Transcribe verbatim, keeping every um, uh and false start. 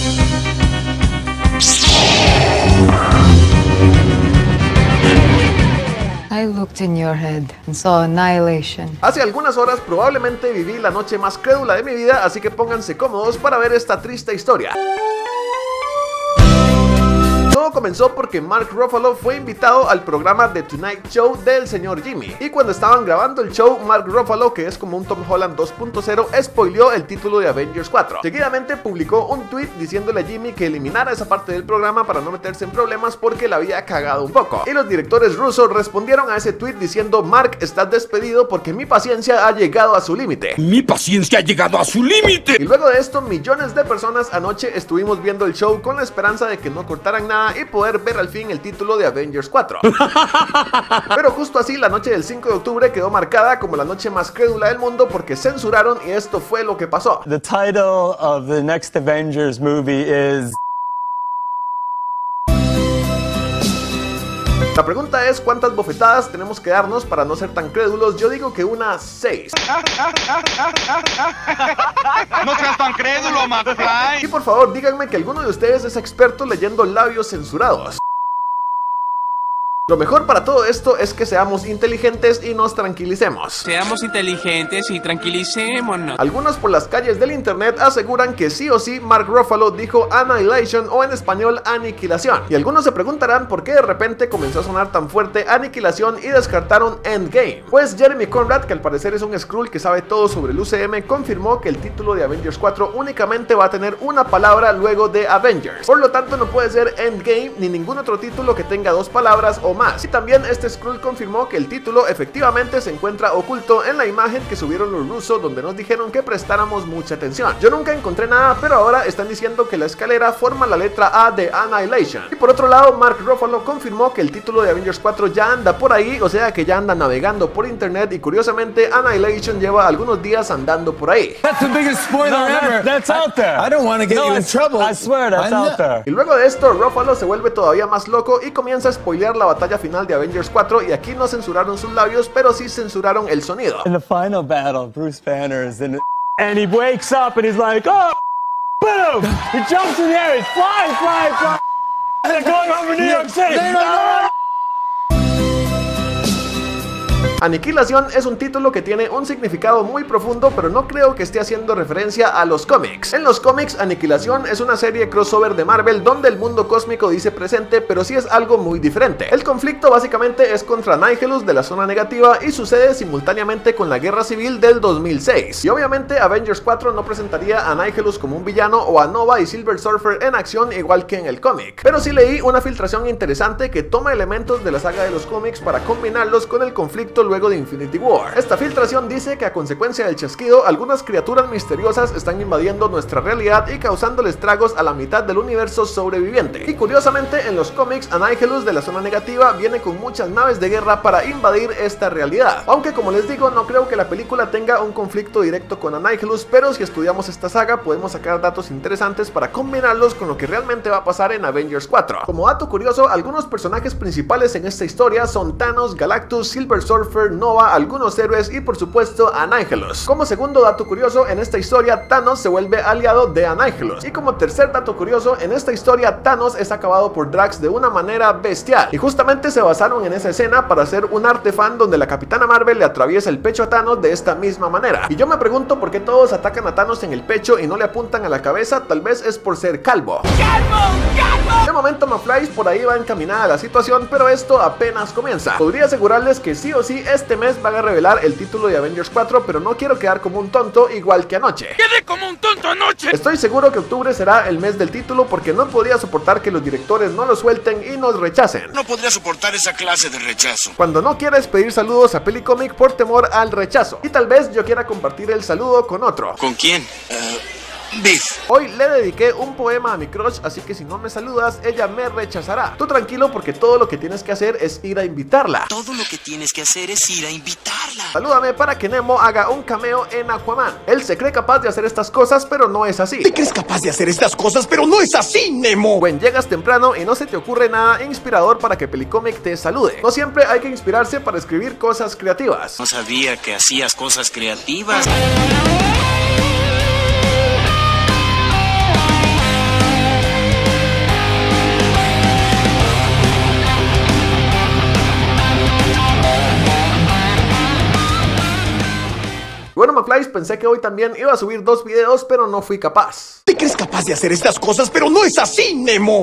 I looked in your head and saw annihilation. Hace algunas horas probablemente viví la noche más crédula de mi vida, así que pónganse cómodos para ver esta triste historia. Todo comenzó porque Mark Ruffalo fue invitado al programa The Tonight Show del señor Jimmy, y cuando estaban grabando el show, Mark Ruffalo, que es como un Tom Holland dos punto cero, spoileó el título de Avengers cuatro. Seguidamente publicó un tweet diciéndole a Jimmy que eliminara esa parte del programa para no meterse en problemas porque la había cagado un poco, y los directores rusos respondieron a ese tweet diciendo: Mark, estás despedido porque mi paciencia ha llegado a su límite. Mi paciencia ha llegado a su límite. Y luego de esto, millones de personas anoche estuvimos viendo el show con la esperanza de que no cortaran nada y poder ver al fin el título de Avengers cuatro. Pero justo así, la noche del cinco de octubre quedó marcada como la noche más crédula del mundo porque censuraron, y esto fue lo que pasó. The title of the next Avengers movie is... La pregunta es: ¿cuántas bofetadas tenemos que darnos para no ser tan crédulos? Yo digo que unas seis. No seas tan crédulo, McFly. Y por favor, díganme que alguno de ustedes es experto leyendo labios censurados. Lo mejor para todo esto es que seamos inteligentes y nos tranquilicemos. Seamos inteligentes y tranquilicémonos. Algunos por las calles del internet aseguran que sí o sí Mark Ruffalo dijo Annihilation, o en español aniquilación. Y algunos se preguntarán por qué de repente comenzó a sonar tan fuerte aniquilación y descartaron Endgame. Pues Jeremy Conrad, que al parecer es un Skrull que sabe todo sobre el U C M, confirmó que el título de Avengers cuatro únicamente va a tener una palabra luego de Avengers. Por lo tanto, no puede ser Endgame ni ningún otro título que tenga dos palabras o más. Y también este Skrull confirmó que el título efectivamente se encuentra oculto en la imagen que subieron los rusos, donde nos dijeron que prestáramos mucha atención. Yo nunca encontré nada, pero ahora están diciendo que la escalera forma la letra A de Annihilation. Y por otro lado, Mark Ruffalo confirmó que el título de Avengers cuatro ya anda por ahí, o sea que ya anda navegando por internet, y curiosamente Annihilation lleva algunos días andando por ahí. That's the biggest spoiler no, ever. That's out there. I don't want to get no, you in trouble. I swear that's out there. Y luego de esto, Ruffalo se vuelve todavía más loco y comienza a spoilear la batalla final de Avengers cuatro, y aquí no censuraron sus labios, pero sí censuraron el sonido. In the final battle, Bruce Banner is in it, and he wakes up and he's like, oh, boom! He jumps in the air, he's flying, flying, flying, and they're going over New York City. Aniquilación es un título que tiene un significado muy profundo, pero no creo que esté haciendo referencia a los cómics. En los cómics, Aniquilación es una serie crossover de Marvel donde el mundo cósmico dice presente, pero sí es algo muy diferente. El conflicto básicamente es contra Annihilus de la zona negativa y sucede simultáneamente con la guerra civil del dos mil seis. Y obviamente Avengers cuatro no presentaría a Annihilus como un villano o a Nova y Silver Surfer en acción igual que en el cómic. Pero sí leí una filtración interesante que toma elementos de la saga de los cómics para combinarlos con el conflicto luego de Infinity War. Esta filtración dice que a consecuencia del chasquido, algunas criaturas misteriosas están invadiendo nuestra realidad y causando estragos a la mitad del universo sobreviviente. Y curiosamente, en los cómics, Annihilus de la zona negativa viene con muchas naves de guerra para invadir esta realidad. Aunque, como les digo, no creo que la película tenga un conflicto directo con Annihilus, pero si estudiamos esta saga podemos sacar datos interesantes para combinarlos con lo que realmente va a pasar en Avengers cuatro. Como dato curioso, algunos personajes principales en esta historia son Thanos, Galactus, Silver Surfer, Nova, algunos héroes y por supuesto Annihilus. Como segundo dato curioso, en esta historia Thanos se vuelve aliado de Annihilus. Y como tercer dato curioso, en esta historia Thanos es acabado por Drax de una manera bestial. Y justamente se basaron en esa escena para hacer un arte fan donde la Capitana Marvel le atraviesa el pecho a Thanos de esta misma manera. Y yo me pregunto por qué todos atacan a Thanos en el pecho y no le apuntan a la cabeza. Tal vez es por ser calvo. ¡Calvo! ¡Calvo! De momento, McFly, por ahí va encaminada la situación, pero esto apenas comienza. Podría asegurarles que sí o sí este mes van a revelar el título de Avengers cuatro, pero no quiero quedar como un tonto igual que anoche. ¡Quedé como un tonto anoche! Estoy seguro que octubre será el mes del título porque no podría soportar que los directores no lo suelten y nos rechacen. No podría soportar esa clase de rechazo. Cuando no quieres pedir saludos a Pelicomic por temor al rechazo. Y tal vez yo quiera compartir el saludo con otro. ¿Con quién? Uh... Beef. Hoy le dediqué un poema a mi crush, así que si no me saludas, ella me rechazará. Tú tranquilo porque todo lo que tienes que hacer es ir a invitarla. Todo lo que tienes que hacer es ir a invitarla. Salúdame para que Nemo haga un cameo en Aquaman. Él se cree capaz de hacer estas cosas, pero no es así. ¿Te crees capaz de hacer estas cosas, pero no es así, Nemo? Bueno, llegas temprano y no se te ocurre nada inspirador para que Pelicomic te salude. No siempre hay que inspirarse para escribir cosas creativas. No sabía que hacías cosas creativas. Bueno, McFlys, pensé que hoy también iba a subir dos videos, pero no fui capaz. ¿Te crees capaz de hacer estas cosas? Pero no es así, Nemo.